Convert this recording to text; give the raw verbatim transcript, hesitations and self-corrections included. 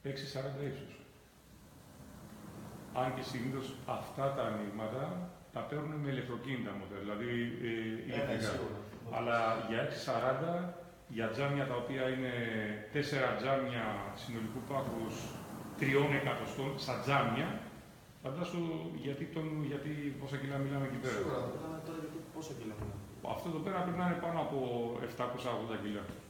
έξι σαράντα ίσως. Αν και συνήθως αυτά τα ανοίγματα τα παίρνουν με ηλεκτροκίνητα μοτέρ, δηλαδή ε, ηλεκτρικά. Αλλά για έξι σαράντα, για τζάμια τα οποία είναι τέσσερα τζάμια συνολικού πάχους τριών εκατοστών, σαν τζάμια, φαντάσου γιατί, τον, γιατί πόσα κιλά μιλάμε εκεί πέρα. Σίγουρα, μιλάμε τώρα γιατί πόσα κιλά μιλάμε. Αυτό εδώ πέρα πρέπει να είναι πάνω από επτακόσια ογδόντα κιλά.